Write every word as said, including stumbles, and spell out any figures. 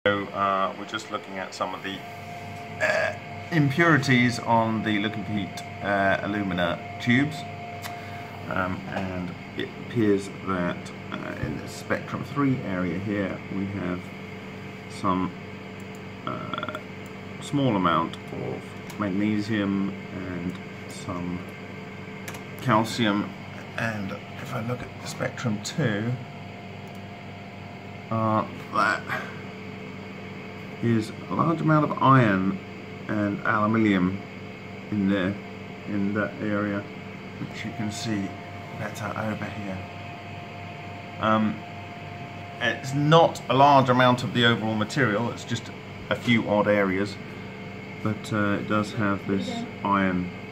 So uh, we're just looking at some of the uh, impurities on the looking for heat uh, alumina tubes, um, and it appears that uh, in the spectrum three area here we have some uh, small amount of magnesium and some calcium, and if I look at the spectrum two, uh, that is a large amount of iron and aluminium in there, in that area, which you can see better over here. Um, it's not a large amount of the overall material, it's just a few odd areas, but uh, it does have this iron